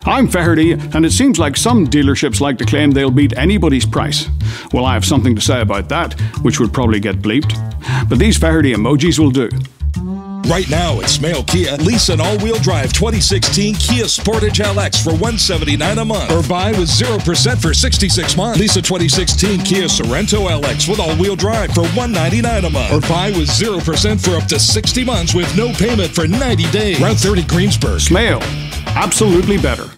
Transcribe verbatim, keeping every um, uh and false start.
I'm Faherty, and it seems like some dealerships like to claim they'll beat anybody's price. Well, I have something to say about that, which would probably get bleeped. But these Faherty emojis will do. Right now at Smail Kia, lease an all-wheel drive twenty sixteen Kia Sportage L X for one hundred seventy-nine dollars a month. Or buy with zero percent for sixty-six months. Lease a twenty sixteen Kia Sorento L X with all-wheel drive for one hundred ninety-nine dollars a month. Or buy with zero percent for up to sixty months with no payment for ninety days. Route thirty Greensburg. Smail. Absolutely better.